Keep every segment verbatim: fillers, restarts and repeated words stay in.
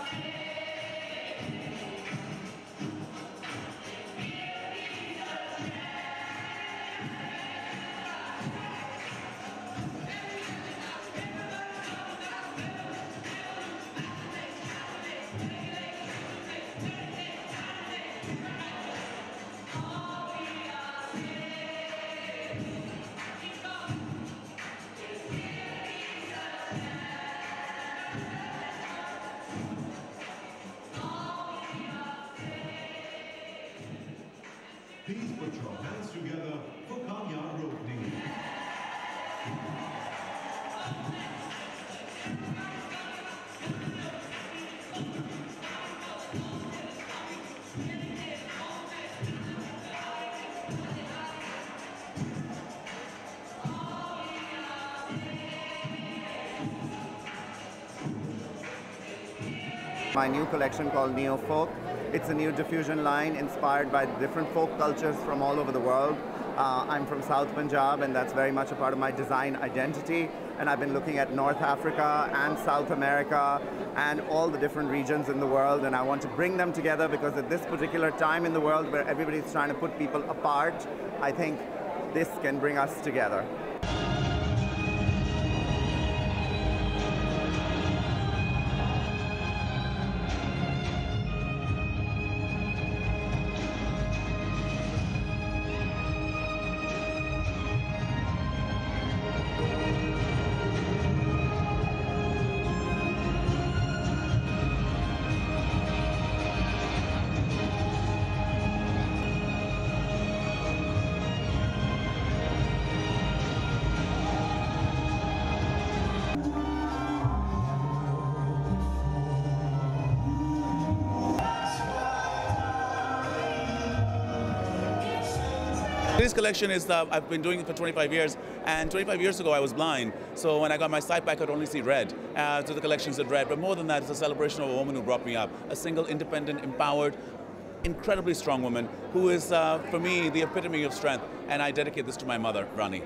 Please put your hands together for Kamiar Rokni. My new collection called Neo Folk. It's a new diffusion line inspired by different folk cultures from all over the world. Uh, I'm from South Punjab, and that's very much a part of my design identity. And I've been looking at North Africa and South America and all the different regions in the world. And I want to bring them together because at this particular time in the world where everybody's trying to put people apart, I think this can bring us together. This collection is, uh, I've been doing it for twenty-five years, and twenty-five years ago I was blind, so when I got my sight back I could only see red, uh, so the collection said red, but more than that, it's a celebration of a woman who brought me up, a single, independent, empowered, incredibly strong woman who is, uh, for me, the epitome of strength, and I dedicate this to my mother, Rani.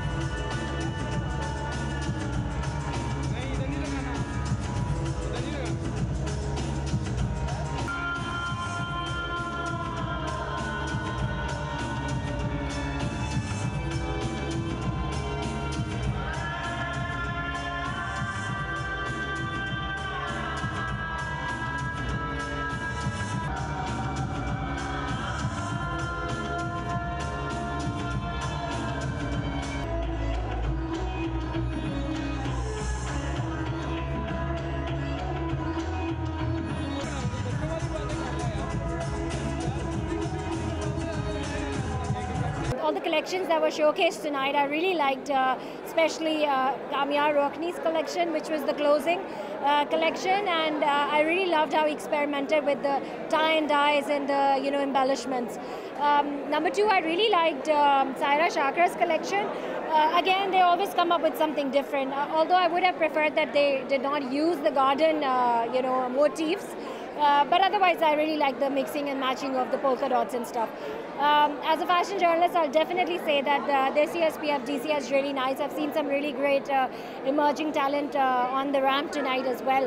All the collections that were showcased tonight, I really liked, uh, especially uh, Kamiar Rokni's collection, which was the closing uh, collection, and uh, I really loved how he experimented with the tie and dyes and the you know embellishments. Um, number two, I really liked um, Saira Shakar's collection. Uh, again, they always come up with something different. Uh, although I would have preferred that they did not use the garden, uh, you know, motifs. Uh, but otherwise, I really like the mixing and matching of the polka dots and stuff. Um, as a fashion journalist, I'll definitely say that uh, this year's P F D C is really nice. I've seen some really great uh, emerging talent uh, on the ramp tonight as well.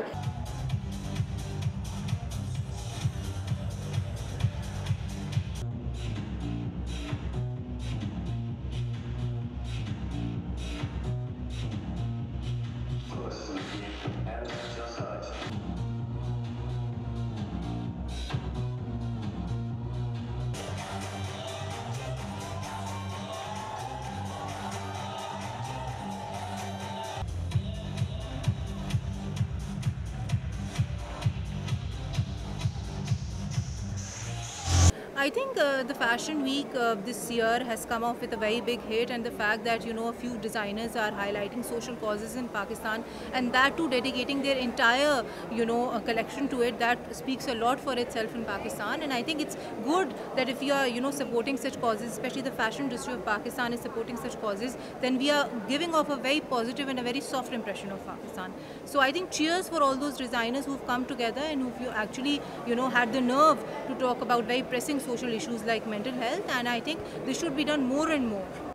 I think uh, the Fashion Week uh, this year has come off with a very big hit, and the fact that you know a few designers are highlighting social causes in Pakistan, and that too dedicating their entire you know uh, collection to it, that speaks a lot for itself in Pakistan. And I think it's good that if you are you know supporting such causes, especially the fashion industry of Pakistan is supporting such causes, then we are giving off a very positive and a very soft impression of Pakistan. So I think cheers for all those designers who've come together and who've actually you know had the nerve to talk about very pressing social issues like mental health, and I think this should be done more and more.